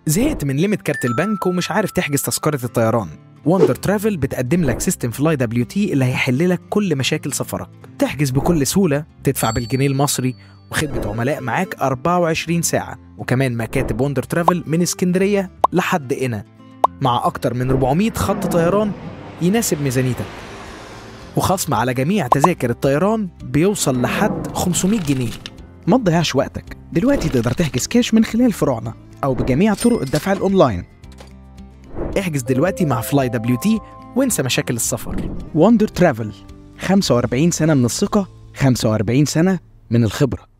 زهقت من ليميت كارت البنك ومش عارف تحجز تذكرة الطيران؟ وندر ترافل بتقدم لك سيستم فلاي دبليو تي اللي هيحل لك كل مشاكل سفرك. تحجز بكل سهولة، تدفع بالجنيه المصري، وخدمة عملاء معاك 24 ساعة، وكمان مكاتب وندر ترافل من اسكندرية لحد هنا، مع أكتر من 400 خط طيران يناسب ميزانيتك، وخصم على جميع تذاكر الطيران بيوصل لحد 500 جنيه. ما تضيعش وقتك، دلوقتي تقدر تحجز كاش من خلال فروعنا أو بجميع طرق الدفع الأونلاين. احجز دلوقتي مع فلاي دبليو تي وانسى مشاكل السفر. وندر ترافل، 45 سنة من الثقة، 45 سنة من الخبرة.